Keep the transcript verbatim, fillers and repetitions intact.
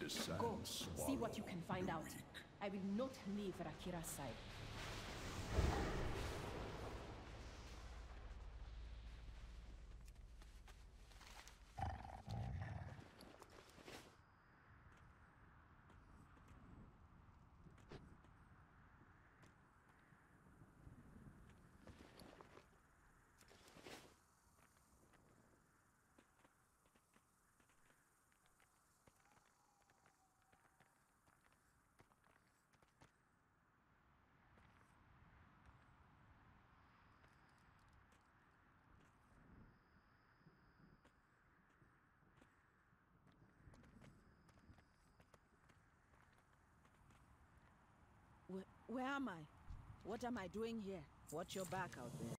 Go, see what you can find out. I will not leave Rakira's side. Where, where am I? What am I doing here? Watch your back out there.